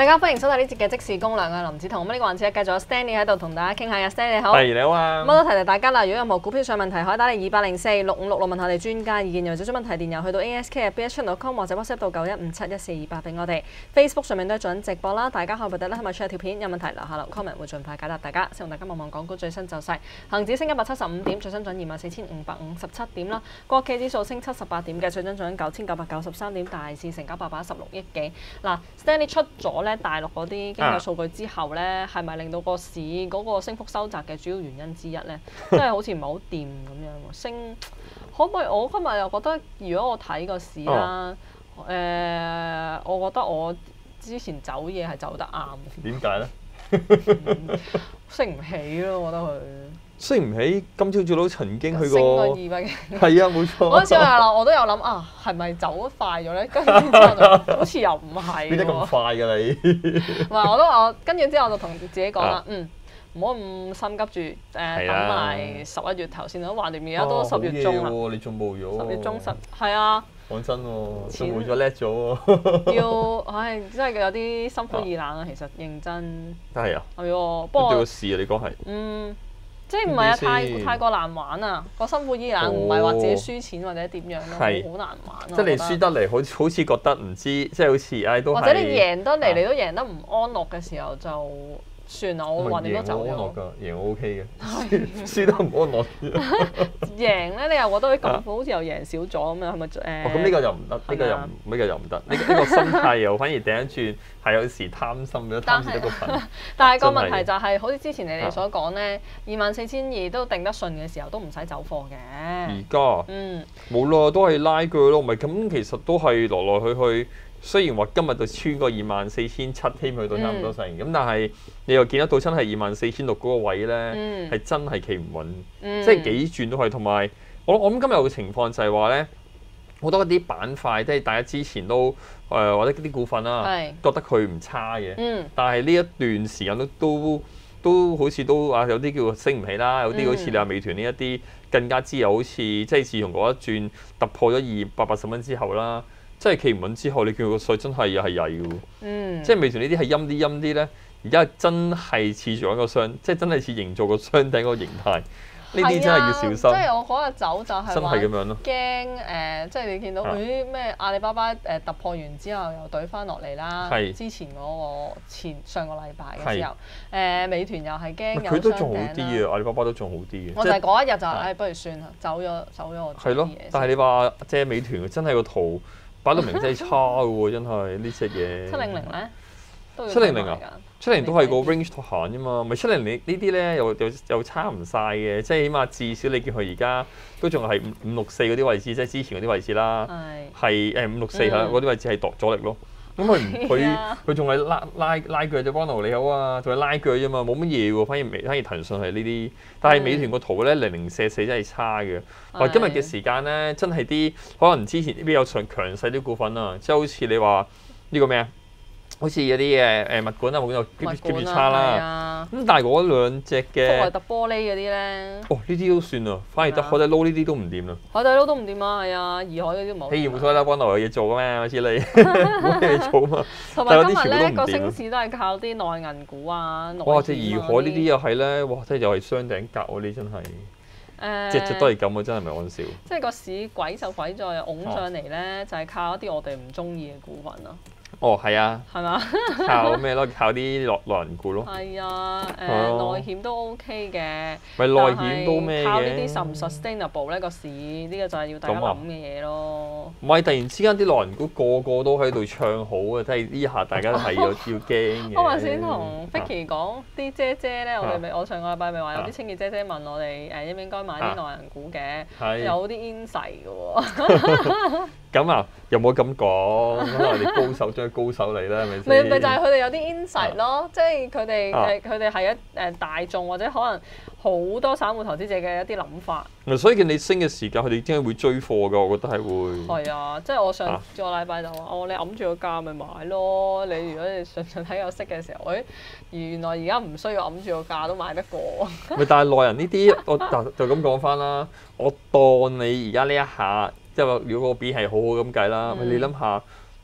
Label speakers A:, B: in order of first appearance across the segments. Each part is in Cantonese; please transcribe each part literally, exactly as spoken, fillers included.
A: 大家歡迎收睇呢節嘅即時攻略啊！林子彤咁呢個環節繼續有 Stanley 喺度同大家傾下嘅 Stanley 你好。
B: 係你好啊！
A: 咁我都提提大家啦，如果有任何股票上問題，可以打嚟二八零四六五六六問下我哋專家意見，又或者將問題電郵去到 A S K at B S channel dot com 或者 WhatsApp 到九一五七一四二八俾我哋。Facebook 上面都係做緊直播啦，大家可以撥打啦，係咪出條片有問題留下留 comment 會盡快解答大家。先同大家望望港股最新走勢，恒指升一百七十五點，最新漲二萬四千五百五十七點啦。國企指數升七十八點嘅，最新漲九千九百九十三點，大市成交八百一十六億幾。嗱 Stanley 出咗咧大陸嗰啲經濟數據之後咧，係咪、啊、令到個市嗰個升幅收窄嘅主要原因之一咧？即係好似唔係好掂咁樣喎，升可唔可以？我今日又覺得，如果我睇個市啦，誒、哦呃，我覺得我之前走嘢係走得啱。
B: 點解咧？
A: 嗯、升唔起咯，我覺得佢。
B: 升唔起，今朝早都曾經去過。
A: 升過二百幾。
B: 係啊，冇錯。
A: 嗰陣時我又我都有諗啊，係咪走得快咗咧？跟住之後就好似又唔係。
B: 變得咁快㗎你？
A: 唔係，我都我跟住之後我就同自己講啦，啊、嗯，唔好咁心急住，誒、呃、等埋十一月頭先啦，橫掂而家都十月中啦。
B: 哦、你仲冇咗？
A: 十月中十係啊。
B: 講真喎，仲冇咗叻咗喎。
A: 要，唉，真係有啲心灰意冷啊！其實認真。
B: 係啊。
A: 係喎，不過
B: 對個市啊，你講係。
A: 嗯。即係唔係啊？太太過難玩啊！個心灰意冷唔係話自己輸錢或者點樣咯，好難玩啊！
B: 即係你輸得嚟，好好似覺得唔知，即係好似唉都係。
A: 或者你贏得嚟，你都贏得唔安樂嘅時候就算啦。我話你都走咗。贏我安樂㗎，贏我 OK 嘅。輸得唔安樂。 贏咧，你又覺得咁好似又贏少咗咁樣，係咪誒？
B: 哦，咁呢個又唔得，呢個又唔，呢個又唔得。呢呢個心態又反而掉一轉，係有時貪心嘅，貪得個份。
A: 但係個問題就係，好似之前你哋所講咧，二萬四千二都定得順嘅時候，都唔使走貨嘅。
B: 而家嗯冇啦，都係拉鋸咯，唔係咁其實都係來來去去。雖然話今日就穿過二萬四千七添，去到差唔多成咁，但係你又見得到真係二萬四千六嗰個位咧，係真係企唔穩，即係幾轉都係。同埋我我諗今日有個情況就係話咧，好多嗰啲板塊，即係大家之前都誒或者啲股份啦，覺得佢唔差嘅，但係呢一段時間都都都好似都啊有啲叫升唔起啦，有啲好似你話美團呢一啲更加之又好似即係自從嗰一轉突破咗二百八十蚊之後啦。即係企唔穩之後，你見個勢真係又係曳嘅喎。嗯。即係美團呢啲係陰啲陰啲咧，而家真係似住一個箱，即係真係似營造個箱頂嗰個形態。呢啲真係要小心。即係我嗰日走就係話。真係咁樣咯。驚誒，即係你見到佢啲咩阿里巴巴誒突破完之後又懟翻落嚟啦。係。之前嗰個前上個禮拜嘅時候，誒美團又係驚有箱頂啦。佢都仲好啲嘅，阿里巴巴都仲好啲嘅。我就係嗰一日就誒，不如算啦，走咗走咗我。係咯，但係你話即係美團真係個圖。擺到明真係差嘅喎，真係呢隻嘢。七零零咧，七零零啊，七零都係個 range 度行啫嘛，咪七零零呢啲咧又又又差唔晒嘅，即係起碼至少你見佢而家都仲係五五六四嗰啲位置，即係之前嗰啲位置啦，係誒五六四係嗰啲位置係度阻力咯。咁佢唔佢佢仲係拉拉拉鋸啫，邦奴你好啊，仲係拉鋸啫嘛，冇乜嘢喎。反而美反而騰訊係呢啲，但係美團個圖咧零零四四真係差嘅。話今日嘅時間咧，真係啲可能之前比較強強勢啲股份啊，即係好似你話呢個咩啊？好似有啲誒誒物管啊，冇咁 keep keep 住差啦。咁但係嗰兩隻嘅福萊特玻璃嗰啲咧，哦呢啲都算啦，反而得海底撈呢啲都唔掂啦。海底撈都唔掂啊，係啊，怡海嗰啲冇。嘿，冇錯啦，幫我有嘢做嘅咩？好似你冇嘢做啊嘛。同埋今日咧個升市都係靠啲內銀股啊，哇！隻怡海呢啲又係咧，哇！即係又係雙頂格喎，呢真係。誒，隻隻都係咁啊！真係咪講笑？即係個市鬼就鬼在擁上嚟咧，就係靠一啲我哋唔中意嘅股份咯。哦，係啊，係嘛？靠咩咯？靠啲內內銀股咯。係啊，誒內險都 OK 嘅。咪內險都咩嘅？靠呢啲實唔 sustainable 咧個市，呢個就係要大家諗嘅嘢咯。唔係突然之間啲內銀股個個都喺度唱好啊！即係呢下大家係要要驚嘅。我話先同 Vicky 講啲姐姐咧，我哋咪我上個禮拜咪話有啲清潔姐姐問我哋誒應唔應該買啲內銀股嘅，有啲 insight 嘅喎。咁啊，又冇咁講，可能你高手將高手嚟啦，係咪先？咪咪就係佢哋有啲 insight 咯，即係佢哋誒佢哋係一誒大眾或者可能好多散戶投資者嘅一啲諗法。所以見你升嘅時間，佢哋點解會追貨㗎？我覺得係會。係啊，即係我上個禮拜就話：哦，你揞住個價咪買咯。你如果你上上睇有息嘅時候，誒原來而家唔需要揞住個價都買得過。咪但係內人呢啲，我就就咁講翻啦。我當你而家呢一下。即係如果個 B 係好好咁計啦，嗯、你諗下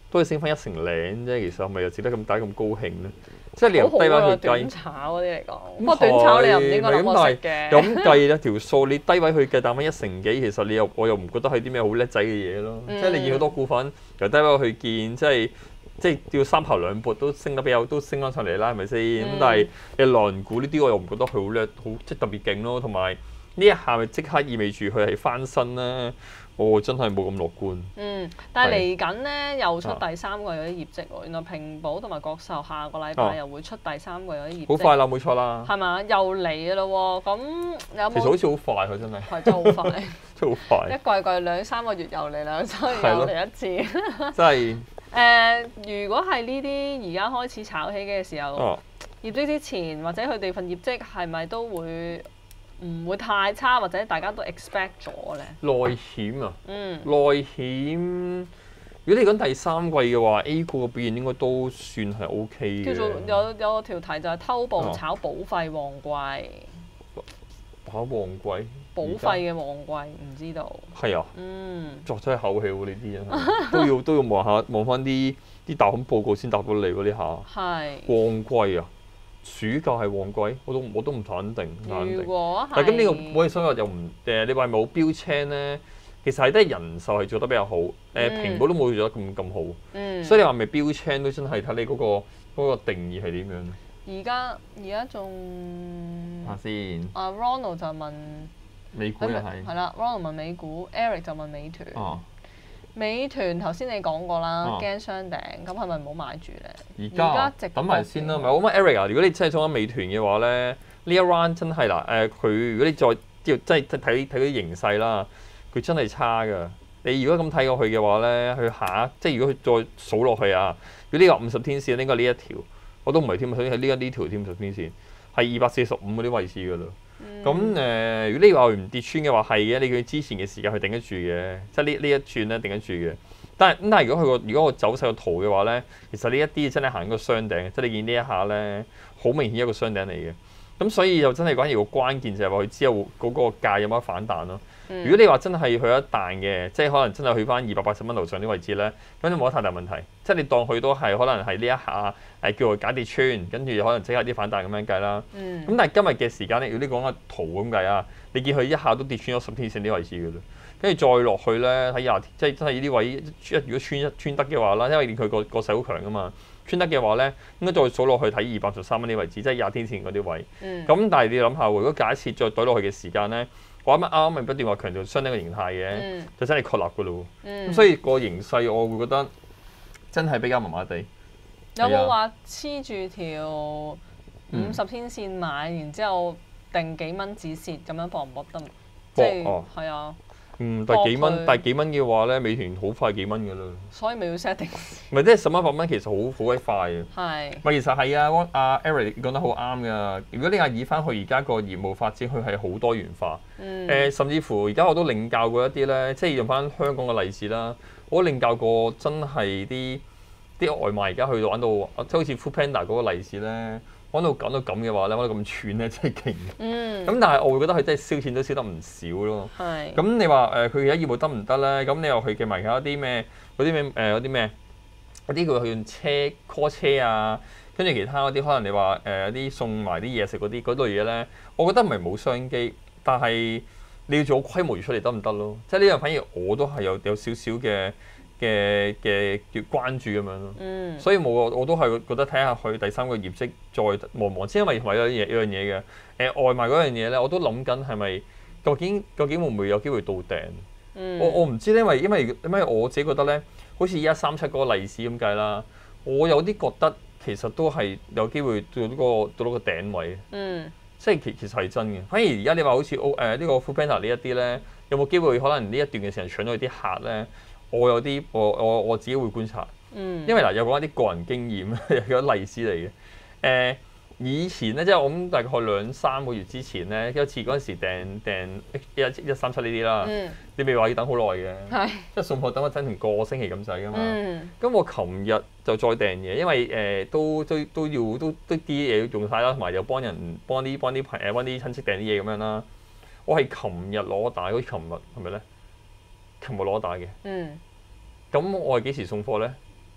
B: 都係升翻一成零啫，其實係咪又值得咁大咁高興咧？即係你由低位去計，
A: 短炒嗰啲嚟講，不過短炒你又唔應該諗我食嘅。
B: 咁計咧條數，你低位去計，但翻一成幾，其實你又我又唔覺得係啲咩好叻仔嘅嘢咯。嗯、即係你見好多股份由低位去見，即係即係要三頭兩撥都升得比較都升翻上嚟啦，係咪先？咁、嗯、但係你藍股呢啲我又唔覺得佢好叻，好即係特別勁咯。同埋呢一下咪即刻意味住佢係翻身咧。我、哦、真係冇咁樂觀。
A: 嗯，但係嚟緊咧又出第三季嗰啲業績喎。原來平保同埋國壽下個禮拜又會出第三季嗰啲業績。
B: 好快啦，冇錯啦。
A: 係嘛？又嚟嘅咯喎。咁有冇？
B: 其實好似好快佢真係。
A: 係真係好快。
B: 真係好快。一
A: 季季兩三個月又嚟兩三個月又嚟一次。
B: 真係。誒、
A: 呃，如果係呢啲而家開始炒起嘅時候，
B: 哦、
A: 業績之前或者佢哋份業績係咪都會？唔會太差，或者大家都 expect 咗咧。
B: 內險啊，
A: 嗯，
B: 內險。如果你講第三季嘅話，A 股嘅表現應該都算係 O K 嘅。
A: 叫做有有條題就係偷步炒保費旺季。
B: 炒旺季？
A: 保費嘅旺季唔知道。係
B: 啊。
A: 嗯。
B: 作出口氣喎，呢啲真係都要都要望下望翻啲啲大行報告先答到你喎，呢下。係。旺季啊！暑假係旺季，我都我都唔肯定，唔肯定。但係咁呢個我哋所謂又唔誒，你話冇標青咧，其實係都係人壽係做得比較好，誒、嗯、平保都冇做得咁咁好，嗯、所以你話咪標青都真係睇你嗰、嗰個嗰個定義係點樣。
A: 而家而家仲
B: 下先。
A: 阿 Ronald 就問
B: 美股又係。
A: 係啦 ，Ronald 問美股 ，Eric 就問美團。
B: 啊
A: 美團頭先你講過啦，驚雙頂，咁係咪唔好買住咧？
B: 而家等埋先啦，唔係我問 Eric 啊，如果你真係想揾美團嘅話咧，呢一 round 真係嗱誒，佢、呃、如果你再即係睇睇佢形勢啦，佢真係差㗎。你如果咁睇過去嘅話咧，佢下即係如果佢再數落去啊，如果呢個五十天線應該呢一條，我都唔係添，所以係呢一呢條添五十天線，係二百四十五嗰啲位置㗎啦。咁誒、嗯呃，如果你話唔跌穿嘅話，係嘅，你佢之前嘅時間佢頂得住嘅，即係呢呢一轉咧頂得住嘅。但係咁，但係如果佢個如果個走勢個圖嘅話咧，其實呢一啲真係行個雙頂，即係你見呢一下咧，好明顯一個雙頂嚟嘅。咁所以就真係關鍵個關鍵就係話佢之後嗰個價有冇得反彈咯。嗯、如果你話真係去一彈嘅，即係可能真係去翻二百八十蚊樓上啲位置咧，咁就冇乜太大問題。即係你當佢都係可能係呢一下誒叫做假跌穿，跟住可能即刻啲反彈咁樣計啦。咁、嗯、但係今日嘅時間咧，如果你講個圖咁計啊，你見佢一下都跌穿咗十天線啲位置㗎啦，跟住再落去咧喺廿，即係真係呢啲位一如果穿一穿得嘅話啦，因為佢個個勢好強㗎嘛。穿得嘅話咧，應該再數落去睇二百十三蚊啲位置，即係廿天線嗰啲位。咁、嗯、但係你諗下，如果假設再懟落去嘅時間咧，我啱啱啱咪不斷話強調相當嘅形態嘅，嗯、就真係確立㗎咯。咁、嗯、所以個形勢我會覺得真係比較麻麻地。
A: 有冇話黐住條五十天線買，嗯、然之後定幾蚊止蝕咁樣搏唔搏得？即係係啊。
B: 嗯，但係幾蚊，但係幾蚊嘅話咧，美團好快幾蚊㗎啦。
A: 所以咪要 set 定。
B: 唔係，即係十蚊、八蚊，其實好好鬼快嘅。係是。咪其實係啊，阿 Eric 講得好啱㗎。如果你話以翻佢而家個業務發展，佢係好多元化。嗯。誒、呃，甚至乎而家我都領教過一啲咧，即係用翻香港嘅例子啦。我領教過真係啲啲外賣而家去到玩到，即係好似 Foodpanda 嗰個例子咧。講到講到咁嘅話咧，講到咁串咧，真係勁。嗯。咁但係我會覺得佢真係燒錢都燒得唔少咯。係是。咁你話誒佢而家業務得唔得咧？咁你又去嘅埋其他啲咩嗰啲咩誒嗰啲咩嗰啲佢去用車 call 車啊，跟住其他嗰啲可能你話誒有啲送埋啲嘢食嗰啲嗰類嘢咧，我覺得唔係冇商機，但係你要做規模出嚟得唔得咯？即係呢樣反而我都係有有少少嘅。嘅嘅叫關注咁樣咯，嗯、所以冇我都係覺得睇下佢第三個業績再望望先，因為同埋有嘢有樣嘢嘅，誒、呃、外賣嗰樣嘢咧，我都諗緊係咪究竟究竟會唔會有機會到頂？嗯、我我唔知咧，因為因為因為我自己覺得咧，好似一三七嗰個例子咁計啦，我有啲覺得其實都係有機會到到個到到個頂位，嗯、即係其其實係真嘅。反而而家你話好似誒呢個 Foodpanda 呢一啲咧，有冇機會可能呢一段嘅時間搶到啲客咧？我有啲我我我自己會觀察，嗯、因為嗱有講一啲個人經驗，有個例子嚟嘅。誒、呃、以前咧，即係我諗大概兩三個月之前咧，有一次嗰陣時訂訂一一三七呢啲啦，嗯、你咪話要等好耐嘅，是即係送貨等咗整成個星期咁滯噶嘛。咁、嗯、我琴日就再訂嘢，因為誒、呃、都都都要都都啲嘢用晒啦，同埋又幫人幫啲幫啲朋誒幫啲親戚訂啲嘢咁樣啦。我係琴日攞打，好似琴日係咪咧？琴日攞打嘅，咁、嗯、我係幾時送貨咧？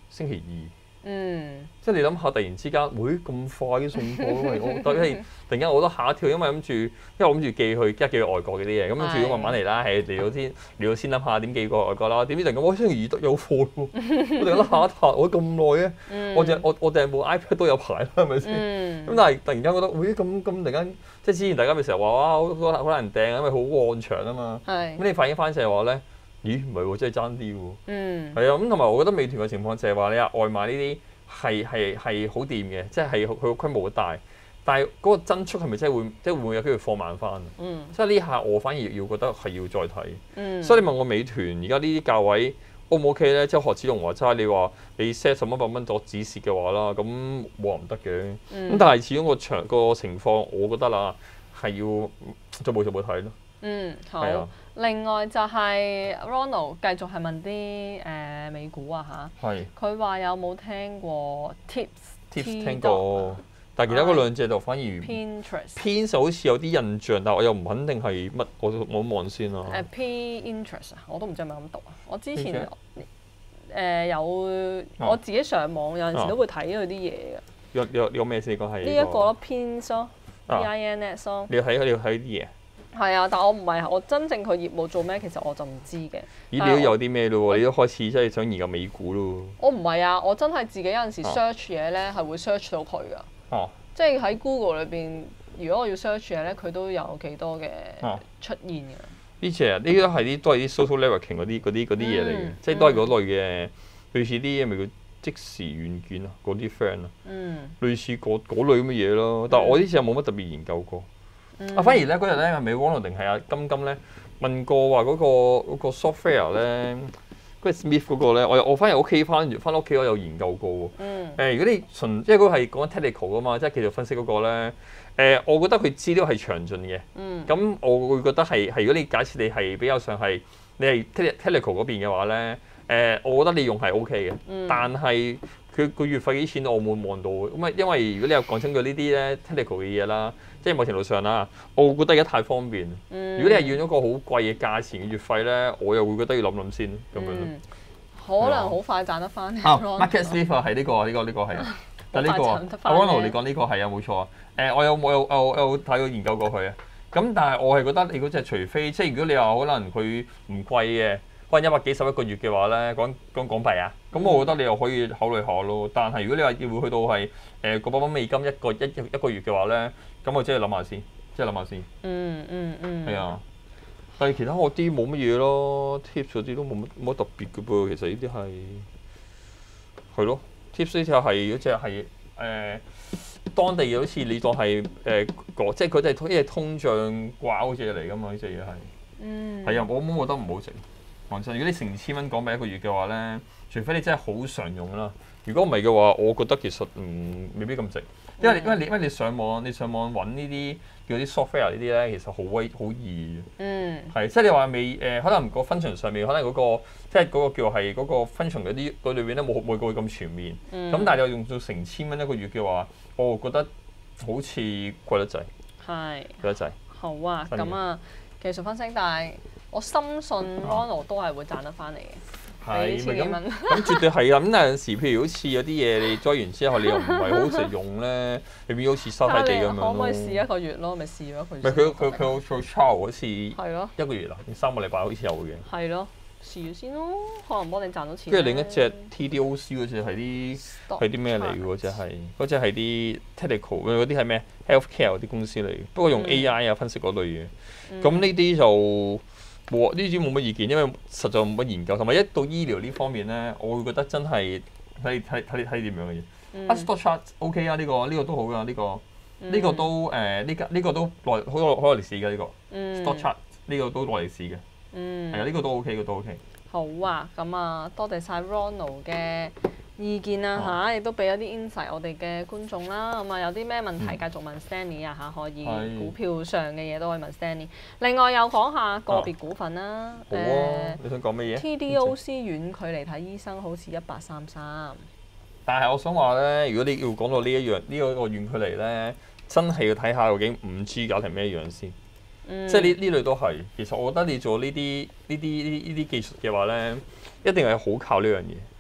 B: 星期二。
A: 嗯，
B: 即係你諗下，突然之間，會咁快啲送貨，因為我突然突然間我都嚇一跳，因為諗住，因為我諗住寄去，即係寄去外國嗰啲嘢，咁跟住慢慢嚟啦，係嚟到先，嚟到先諗下點寄過外國啦。點知突然間，我星期二得有貨喎，我突然間嚇一嚇，我咁耐嘅，我淨我我訂部 iPad 都有排啦，係咪先？咁但係突然間覺得，喂咁咁突然間，即係之前大家咪成日話哇好好好難訂，因為好按場啊嘛。咁你反映翻就係話咧，咦唔係喎，真係爭啲喎。嗯。係啊，咁同埋我覺得美團嘅情況就係話你話外賣呢啲。係係係好掂嘅，即係佢個規模好大，但係嗰個增速係咪真係會即係會唔會有機會放慢翻？嗯，所以呢下我反而要覺得係要再睇。嗯，所以你問我美團而家呢啲價位 O 唔 OK 咧？即係何子龍話齋，你話你 set 十蚊八蚊作止蝕嘅話啦，咁冇話唔得嘅。咁、嗯、但係始終個場個情況，我覺得啦係要逐步逐步睇咯。
A: 嗯，好。啊、另外就係 Ronald 繼續係問啲誒、呃、美股啊嚇。係。佢話有冇聽過 Tips？Tips
B: 聽過，但係其他嗰兩隻就反而 Pinterest。Pinterest 好似有啲印象，但係我又唔肯定係乜，我我望先啦。
A: 誒 Pinterest 啊，我都唔知係咪咁讀啊。我之前誒、呃、有、啊、我自己上網有陣時都會睇佢啲嘢嘅。
B: 有有有咩先講係？
A: 呢一個咯 Pins 咯 ，P I N S 咯。
B: 你要睇你要睇啲嘢。
A: 係啊，但我唔係我真正佢業務做咩，其實我就唔知嘅。
B: 咦，你都有啲咩咯？你都開始真係想研究美股咯？
A: 我唔係啊，我真係自己有陣時 search 嘢咧，係會 search 到佢噶。哦。即係喺 Google 裏邊，如果我要 search 嘢咧，佢都有幾多嘅出現嘅。
B: 呢隻啊，呢啲都係啲都係啲 social networking 嗰啲嗰啲嗰啲嘢嚟嘅，即係都係嗰類嘅，類似啲咪叫即時軟件啊，嗰啲 friend 啊。嗯。類似嗰嗰類咁嘅嘢咯，但係我呢次又冇乜特別研究過。啊，反而咧嗰日咧係咪 Ronald 定係阿金金咧問過話嗰個嗰個 software 咧，嗰個 Smith 嗰個咧，我我反而 OK 翻，翻屋企我有研究過喎。嗯。誒，如果你純即係嗰個係講緊 technical 噶嘛，即係技術分析嗰個咧，誒，我覺得佢資料係詳盡嘅。嗯。咁我會覺得係係，如果你假設你係比較上係你係 technical 嗰邊嘅話咧，誒，我覺得你用係 OK 嘅。嗯。但係佢個月費幾錢我冇望到，咁啊，因為如果你有講清楚呢啲咧 technical 嘅嘢啦。即係某程度上啦，我會覺得而家太方便。嗯、如果你係要咗個好貴嘅價錢嘅月費咧，我又會覺得要諗諗先咁樣。
A: 嗯、可能好快賺得翻。
B: 啊 ，Market Sleeve 係呢個呢個呢個係啊。但呢個 Ronald 你講呢個係啊，冇錯啊。誒，我有我有我有睇過研究過佢啊。咁但係我係覺得你嗰隻除非即係如果你話可能佢唔貴嘅，可能一百幾十一個月嘅話咧，講講港幣啊，咁我覺得你又可以考慮下咯。但係如果你話要去到係誒個百蚊美金一個一一一個月嘅話咧，咁我真係諗下先，即係諗下先。嗯嗯嗯。係啊，但係其他嗰啲冇乜嘢咯 ，tips 嗰啲都冇乜冇乜特別嘅噃。其實呢啲係係咯 ，tips 呢隻係嗰隻係誒當地好似你當係誒個，即係佢哋係因為通脹掛嗰隻嚟㗎嘛，呢隻嘢係。嗯。係啊，我我覺得唔好食。講真，如果你成千蚊港幣一個月嘅話咧，除非你真係好常用啦。如果唔係嘅話，我覺得其實唔、嗯、未必咁值。因為因為你因為你上網你上網揾呢啲叫啲 software 呢啲咧，其實好威好易嘅。嗯。係，即係你話未誒？可能個 function 上面，可能嗰、嗰個即係嗰個叫係嗰個 function 嗰啲嗰裏邊咧冇每個咁全面。嗯。咁但係你用到成千蚊一個月嘅話，我覺得好似貴得滯。係。貴得滯。好啊，
A: 咁啊，技術分析，但係我深信 Ronald 都係會賺得翻嚟嘅。
B: 係咪咁？咁絕對係啊！咁有陣時，譬如好似有啲嘢你裝完之後，你又唔係好實用咧，你變好似收喺地咁樣咯。
A: 可唔可以試一個月咯？咪試咗一個月。
B: 唔係佢佢佢做 trial 好似係咯一個月啦，三個禮拜好似有嘅。
A: 係咯，試咗先咯，可能幫你賺到錢。
B: 跟住另一隻 T D O C 嗰隻係啲係啲咩嚟嘅？嗰隻係嗰隻係啲 technical 嗰啲係咩 healthcare 嗰啲公司嚟嘅，不過用 A I 啊分析嗰類嘅。咁呢啲就。冇呢啲冇乜意見，因為實在冇乜研究，同埋一到醫療呢方面咧，我會覺得真係睇睇睇睇點樣嘅嘢。StockCharts OK 啊，呢個呢個都好噶，呢個呢個都誒呢個呢個都耐好多好多歷史嘅呢個。StockCharts 呢個都耐歷史嘅。嗯。係啊，呢個都 OK 嘅都 OK。
A: 好啊，咁啊，多謝晒 Ronald 嘅意見啦嚇，亦都俾咗啲 insight 我哋嘅觀眾啦。咁啊，有啲咩問題繼續問 Stanley 啊嚇，可以股票上嘅嘢都可以問 Stanley。另外又講下個別股份啦。
B: 好啊，你想講乜嘢
A: ？T D O C 遠距離睇醫生好似一八三三。
B: 但係我想話咧，如果你要講到呢一樣呢一個遠距離咧，真係要睇下究竟五 G 搞成咩樣先。即係呢呢類都係。其實我覺得你做呢啲呢啲呢呢啲技術嘅話咧，一定係好靠呢樣嘢。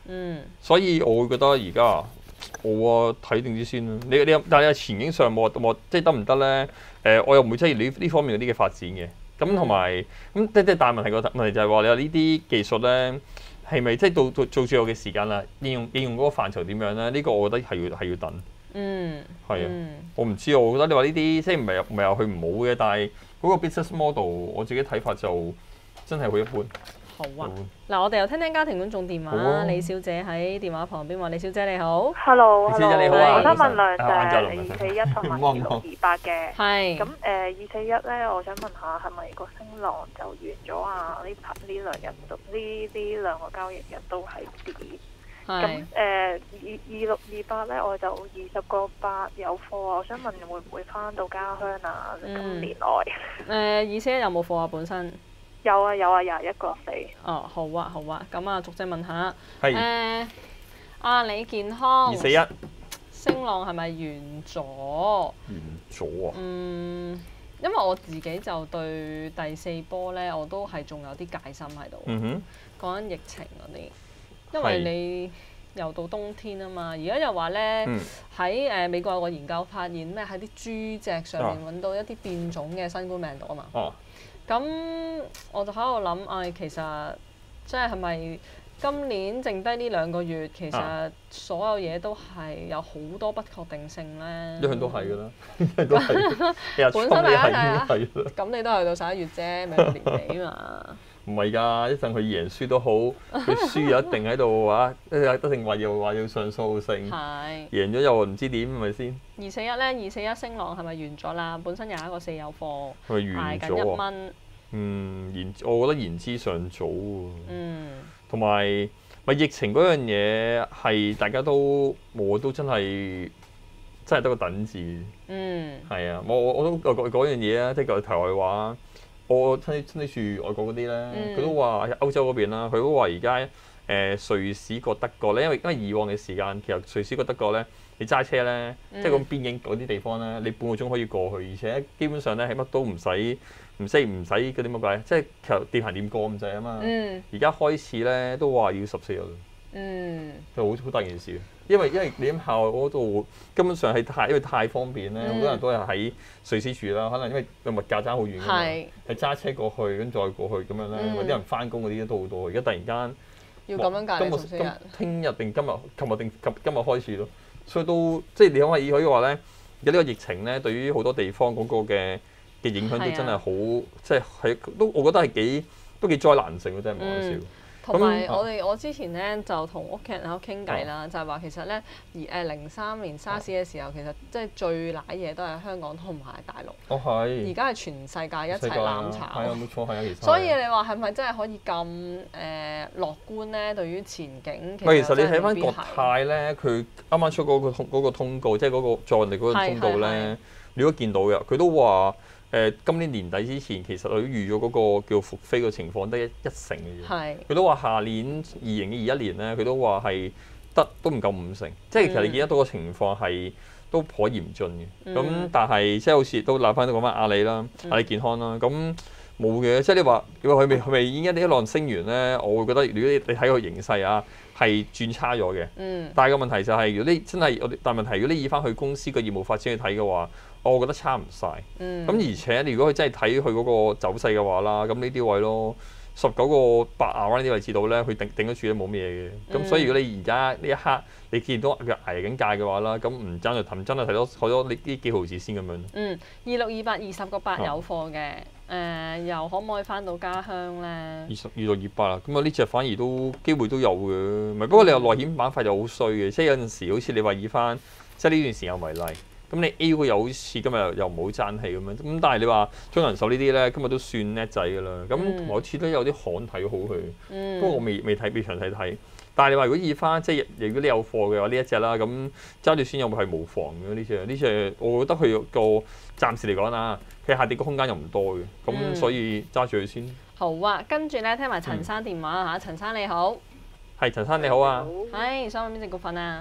A: 嗯，
B: 所以我會覺得而家我啊睇定啲先啦。你你但係前景上冇冇即係得唔得咧？誒、呃，我又唔會質疑呢呢方面嗰啲嘅發展嘅。咁同埋咁即即大問題個問題就係話你話呢啲技術咧係咪即係到到做最後嘅時間啦？應用應用嗰個範疇點樣咧？呢、呢個我覺得係要係要等。
A: 嗯，
B: 係啊，
A: 嗯、
B: 我唔知啊。我覺得你話呢啲即係唔係唔係話佢唔好嘅，但係嗰個 business model 我自己睇法就真係好一般。
A: 好啊，嗱，我哋又聽聽家庭觀眾電話。
B: 啊、
A: 李小姐喺電話旁邊話：李小姐你好
C: ，Hello，Hello，
B: 李小姐你好啊，
C: 我想問兩隻
B: 二
C: 二四一同埋二六二八嘅。
A: 係。
C: 咁誒二四一咧，我想問下係咪個升浪就完咗啊？呢排呢兩日都呢呢兩個交易日都係跌。咁誒二二六二八咧，我就二十個八有貨啊！我想問會唔會翻到家鄉啊？今年內。誒、
A: 嗯，二四一有冇貨啊？本身？
C: 有啊有啊，廿一個四。
A: 哦，好啊好啊，咁啊，逐隻問下。
B: 係。
A: 誒，阿里健康。
B: 二四一。
A: 升浪係咪完咗？
B: 完咗啊！
A: 嗯，因為我自己就對第四波咧，我都係仲有啲戒心喺度。
B: 嗯哼。
A: 講緊疫情嗰啲。因為你又到冬天啊嘛，而家又話咧喺誒美國有個研究發現咩喺啲豬隻上面揾到一啲變種嘅新冠病毒啊嘛。哦。咁我就喺度諗，唉，其實即係係咪今年剩低呢兩個月，其實所有嘢都係有好多不確定性咧。
B: 一向都係㗎啦，一向都係。
A: 本身大家睇下，咁你都係到十一月啫，咪年尾嘛。唔
B: 係㗎，一陣佢贏輸都好，佢輸又一定喺度話，一定話要話要上訴性。係。贏咗又唔知點，係咪先？
A: 二四一咧，二四一升浪係咪完咗啦？本身有一個四有貨，
B: 係咪完咗啊？捱緊一蚊。嗯，言我覺得言之尚早喎。嗯。同埋咪疫情嗰樣嘢係大家都我都真係真係得個等字。嗯。係啊，我我我都講嗰樣嘢啊，即係個題外話。我親親啲住外國嗰啲咧，佢、嗯、都話歐洲嗰邊啦，佢都話而家誒瑞士過德國咧，因為因為以往嘅時間其實瑞士過德國咧，你揸車咧，嗯、即係咁邊境嗰啲地方咧，你半個鐘可以過去，而且基本上咧係乜都唔使，唔識唔使嗰啲乜鬼，即係其實掂行掂過咁滯啊嘛。而家、嗯、開始咧都話要十四日。嗯。就好好大件事。因為因為你喺校嗰度根本上係太因為太方便咧，好、嗯、多人都係喺瑞士住啦。可能因為個物價爭好遠㗎嘛，係揸車過去跟再過去咁樣咧。嗰啲、嗯、人翻工嗰啲都好多。而家突然間
A: 要咁樣隔離十四日，
B: 聽日定今日、琴日定今今日開始咯。所以都即係你可唔可以可以話咧？而家呢個疫情咧，對於好多地方嗰個嘅嘅影響都真係好，啊、即係係都我覺得係幾都幾災難性嘅，真係唔講笑。嗯
A: 同埋我哋我之前咧就同屋企人喺度傾偈啦，就係話其實咧而誒零三年沙士嘅時候，其實即係最瀨嘢都係香港同埋大陸。哦，係。而家係全世界一齊攬炒。係啊，冇錯，係啊，其實。所以你話係咪真係可以咁誒樂觀咧？對於前景。其實你睇翻國
B: 泰咧，佢啱啱出嗰個通嗰個通告，即係嗰個在人哋嗰個通告咧，你都見到嘅，佢都話。誒、呃、今年年底之前，其實佢預咗嗰個叫復飛嘅情況得一一成嘅啫。係是。佢都話下年二零二一年咧，佢都話係得都唔夠五成。即係其實你見得到個情況係都頗嚴峻嘅。咁、嗯、但係即係好似都立翻都講翻阿里啦，阿里健康啦。咁冇嘅，即係你話如果佢未佢未已經一浪升完咧，我會覺得如果你你睇個形勢啊，係轉差咗嘅。嗯。但係個問題就係、是，如果你真係我但係問題，如果你以翻佢公司嘅業務發展去睇嘅話，我覺得差唔晒，咁、嗯、而且你如果佢真係睇佢嗰個走勢嘅話啦，咁呢啲位咯，十九個八啊呢啲位置度咧，佢頂頂得住都冇咩嘢嘅。咁、嗯、所以如果你而家呢一刻你見到佢捱緊價嘅話啦，咁唔爭就氹，真係睇到好多呢啲幾毫子先咁樣。
A: 嗯，二六二八二十個八有貨嘅，誒、呃、又可唔可以翻到家鄉咧？
B: 二十二六二八啦，咁啊呢隻反而都機會都有嘅，唔係不過你話內險板塊就好衰嘅，即係有陣時好似你話以翻即係呢段時間為例。咁你 A 股又好似今日又唔好爭氣咁樣，咁但係你話中人壽呢啲咧，今日都算叻仔㗎啦。咁同埋好似都有啲行睇好佢，嗯、不過我未未睇，未詳細睇。但係你話如果以翻即係如果你有貨嘅話，呢一隻啦，咁揸住先有冇係無妨嘅呢隻？呢隻我覺得佢個暫時嚟講啊，佢下跌個空間又唔多嘅，咁、嗯、所以揸住佢先。
A: 好啊，跟住咧聽埋陳生電話嚇，陳生你好。
B: 係陳生你好啊。
A: 係，想問邊隻股份啊？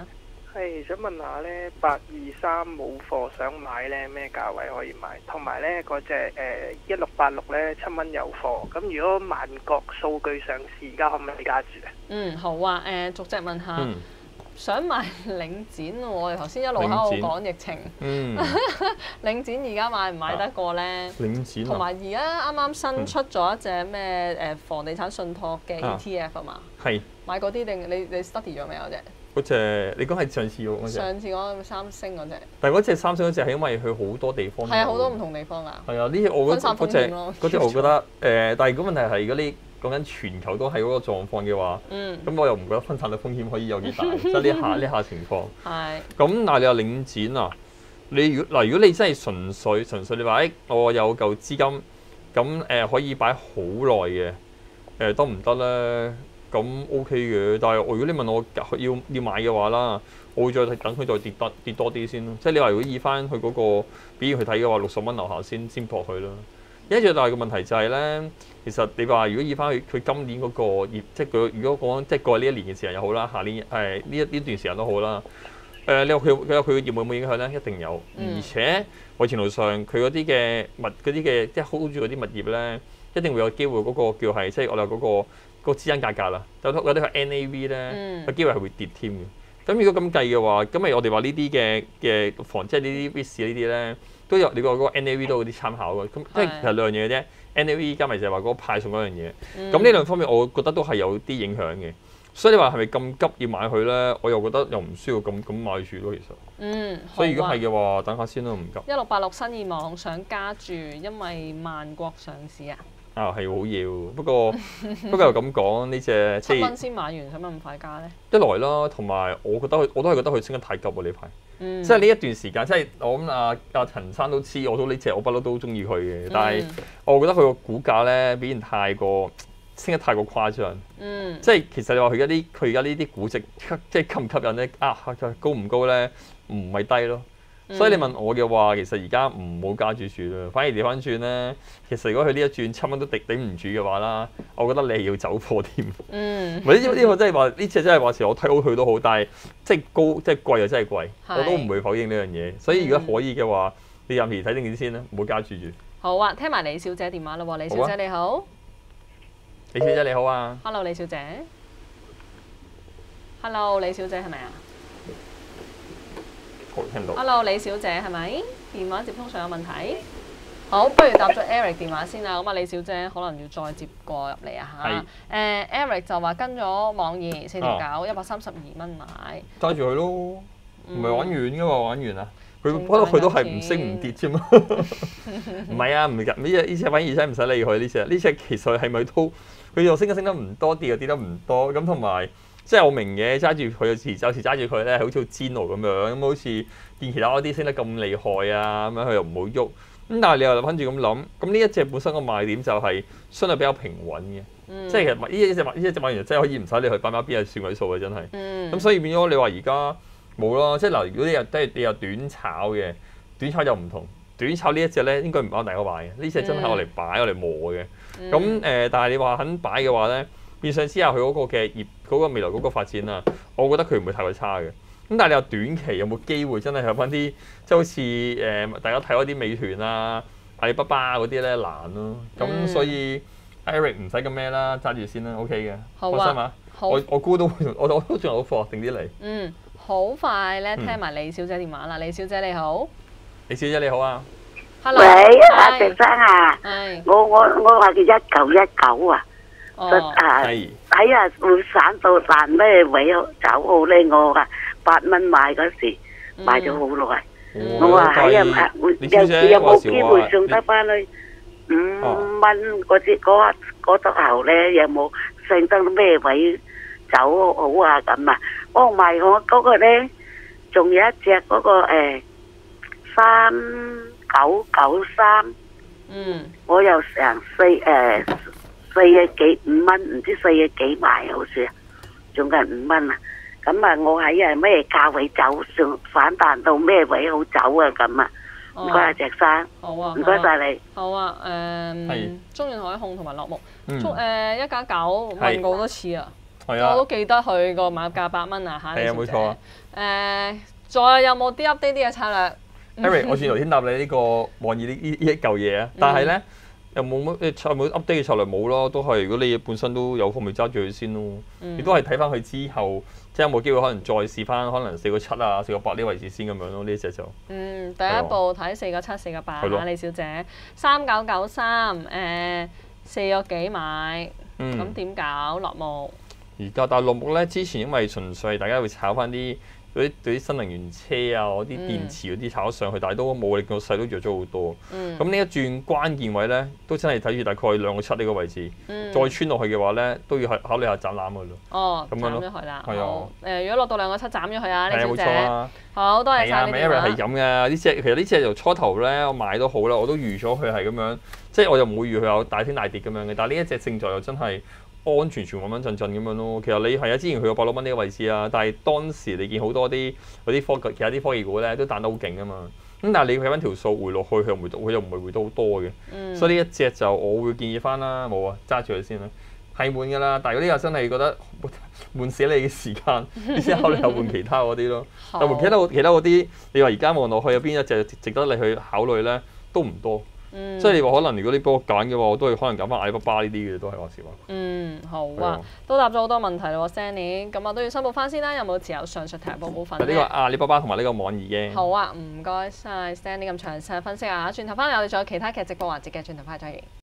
D: 係想問下咧，八二三冇貨想買咧，咩價位可以買？同埋咧嗰隻誒一六八六咧七蚊有貨，咁如果萬國數據上市，而家可唔可以加注啊？
A: 嗯，好啊，誒、呃，逐隻問下。
B: 嗯
A: 想買領展喎，我哋頭先一路喺度講疫情。
B: 嗯，
A: 領展而家買唔買得過咧？
B: 領展
A: 同埋而家啱啱新出咗一隻咩誒房地產信託嘅 E T F 啊嘛。係。買嗰啲定你你 study 咗未有隻？
B: 嗰隻你講係上次嗰隻。上次
A: 講三星嗰隻。
B: 但係嗰隻三星嗰隻係因為佢好多地方。係啊，
A: 好多唔同地方啊。
B: 係啊，呢我覺得嗰隻嗰隻我覺得誒，但係如果問題係如果你講緊全球都係嗰個狀況嘅話，咁、嗯、我又唔覺得分散嘅風險可以有幾大，即係呢下呢下情況。係。咁但係你話領展啊，你如嗱如果你真係純粹純粹你話誒，我有嚿資金，咁誒、呃、可以擺好耐嘅，誒得唔得咧？咁 OK 嘅，但係我如果你問我要要買嘅話啦，我會再等佢再跌得跌多啲先咯。即係你話如果以翻佢嗰個表現去睇嘅話，六十蚊樓下先先撲佢啦。一最大嘅問題就係咧，其實你話如果以翻佢佢今年嗰個業，即係佢如果講即係過去呢一年嘅時間又好啦，下年誒呢一呢段時間都好啦。誒、呃，你話佢佢有佢嘅業務有冇影響咧？一定有，嗯、而且某程度上佢嗰啲嘅物嗰啲嘅即係 hold 住嗰啲物業咧，一定會有機會嗰個叫係即係我哋嗰個嗰個資產價格啦，有有啲係 N A V 咧，有機會係會跌添嘅。咁如果咁計嘅話，咁咪我哋話呢啲嘅嘅房即係呢啲 risk 呢啲咧。都有你個嗰個 N A V 都有啲參考嘅，咁即係其實兩樣嘢啫。N A V 加埋就係話嗰個派送嗰樣嘢，咁呢、嗯、兩方面我覺得都係有啲影響嘅。所以你話係咪咁急要買佢咧？我又覺得又唔需要咁咁買住咯，其實。嗯。所以如果係嘅話，等下先都唔急。一六八六新意網想加注，因為萬國上市啊。啊，係好要，不過不過又咁講呢隻七蚊先買完，使乜咁快加咧？一來啦，同埋我覺得佢，我都係覺得佢升得太急喎呢排。嗯、即係呢一段時間，即係我諗阿阿陳生都知，我都呢隻我不嬲都中意佢嘅，但係我覺得佢個股價咧表現太過升得太過誇張。嗯。即係其實你話佢而家啲佢而家呢啲估值即係吸唔吸引咧？啊，高唔高咧？唔係低咯。所以你問我嘅話，其實而家唔好加住住啦，反而調翻轉咧。其實如果佢呢一轉七蚊都頂頂唔住嘅話啦，我覺得你係要走貨添。嗯。唔係呢呢個真係話呢隻真係話時我睇好佢都好，但係即係高即係貴又真係貴，是我都唔會否認呢樣嘢。所以如果可以嘅話，你暫時睇定啲先啦，唔好加住住。好啊，聽埋李小姐電話啦喎，李小姐你好。好啊、李小姐你好啊。Hello 李小姐。Hello 李小姐係咪啊？Hello， 李小姐係咪？電話接通上有問題。好，不如答咗 Eric 電話先啦。咁啊，李小姐可能要再接過入嚟啊嚇。誒、呃、，Eric 就話跟咗網易四條九，一百三十二蚊買。揸住佢咯，唔係玩完㗎嘛，玩完啊！佢不過佢都係唔升唔跌啫嘛。唔係啊，唔係呢隻呢隻反而真係唔使理佢呢隻。呢隻其實係咪都佢又升得升得唔多，跌又跌得唔多。咁同埋。即係我明嘅，揸住佢有時有時揸住佢咧，好似煎爐咁樣，咁好似見其他嗰啲升得咁厲害啊，咁樣佢又唔好喐。咁但係你又諗住咁諗，咁呢一隻本身個賣點就係相對比較平穩嘅，嗯、即係其實呢一隻呢一隻買完真係可以唔使你去擺埋邊係算位數嘅真係。咁、嗯、所以變咗你話而家冇咯，即係嗱，如果你又都係你又短炒嘅，短炒又唔同，短炒呢一隻咧應該唔啱大家買嘅，呢隻真係我嚟擺我嚟磨嘅。咁誒、嗯呃，但係你話肯擺嘅話咧？變相之下佢嗰個嘅業嗰個未來嗰個發展啊，我覺得佢唔會太過差嘅。咁但係你話短期有冇機會真係有翻啲，即係好似誒、呃、大家睇嗰啲美團啊、阿里巴巴嗰啲咧難咯。咁、嗯、所以 Eric 唔使咁咩啦，揸住先啦 ，OK 嘅。好啊。放心啊。好。我我估都我我都仲有貨，定啲嚟。嗯，好快咧，聽埋李小姐電話啦。嗯、李小姐你好。李小姐你好啊。Hello。喂，阿鄭生啊。係。我我我話叫一九一九啊。哦，係睇下會散到爛咩位走好咧？我話八蚊買嗰時買咗好耐，我話喺啊，會有有冇機會上得翻去五蚊嗰啲嗰嗰頭後咧？有冇上得咩位走好啊？咁啊，我賣我嗰個咧，仲有一隻嗰個誒三九九三，嗯，我又成四誒。四嘅幾五蚊，唔知四嘅幾買好似，仲係五蚊啊！咁啊，我喺啊咩價位走上反彈到咩位好走啊？咁啊，唔該阿石生，好啊，唔該晒你。好啊，誒，中遠海控同埋樂木，中誒一九九問過好多次啊。 係啊，
A: 我都記得佢個買價八蚊啊嚇。
B: 係啊，冇錯啊。
A: 誒，再有冇啲 update 啲嘅策略
B: Eric， 我轉頭先答你呢個網易呢呢一嚿嘢啊，但係咧又冇乜誒冇 update 嘅策略冇咯，都係如果你本身都有貨，咪揸住佢先咯。亦都係睇翻佢之後，即係有冇機會可能再試翻可能四個七啊、四個八呢位置先咁樣咯。呢隻就
A: 嗯，第一步睇四個七、四個八啊，李小姐三九九三誒四個幾買，咁點搞落幕？
B: 而家但係落幕咧，之前因為純粹大家會炒翻啲。嗰啲啲新能源車啊，嗰啲電池嗰啲炒咗上去，但係都冇力個勢都弱咗好多。咁呢、嗯、一轉關鍵位咧，都真係睇住大概兩個七呢個位置，嗯、再穿落去嘅話咧，都要考慮下斬攬噶咯。哦，咁樣咯，斬咗佢啦。係啊。誒，如果落到兩個七斬咗佢啊，呢小姐。係冇錯啊。好，多謝晒你哋。係啊 Mary 係咁嘅，呢隻其實呢隻由初頭咧，我買都好啦，我都預咗佢係咁樣，即係我又唔會預佢有大升大跌咁樣嘅。但係呢一隻勝在又真係。安全全穩穩陣陣咁樣咯，其實你係啊，之前去過八六蚊呢個位置啊，但係當時你見好多啲嗰啲科技，其他啲科技股咧都彈得好勁啊嘛。咁但係你睇翻條數回落去，佢又回到，佢又唔係回到好多嘅。嗯、所以呢一隻就我會建議翻啦，冇啊，揸住佢先啦，係悶㗎啦。但係嗰啲又真係覺得悶死你嘅時間，你先考慮下換其他嗰啲咯。但換其他其他嗰啲，你話而家望落去有邊一隻值得你去考慮咧，都唔多。嗯、即係你話可能如果你幫我揀嘅話，我都係可能揀翻阿里巴巴呢啲嘅，都係話事話。嗯，好啊，的都答咗好多問題咯 Stanley， 咁我都要申報翻先啦，有冇持有上述提及股份呢？呢個阿里巴巴同埋呢個網易嘅。好啊，唔該晒 Stanley 咁詳細分析啊！轉頭翻嚟我哋仲有其他嘅直播環節嘅，轉頭翻嚟再見。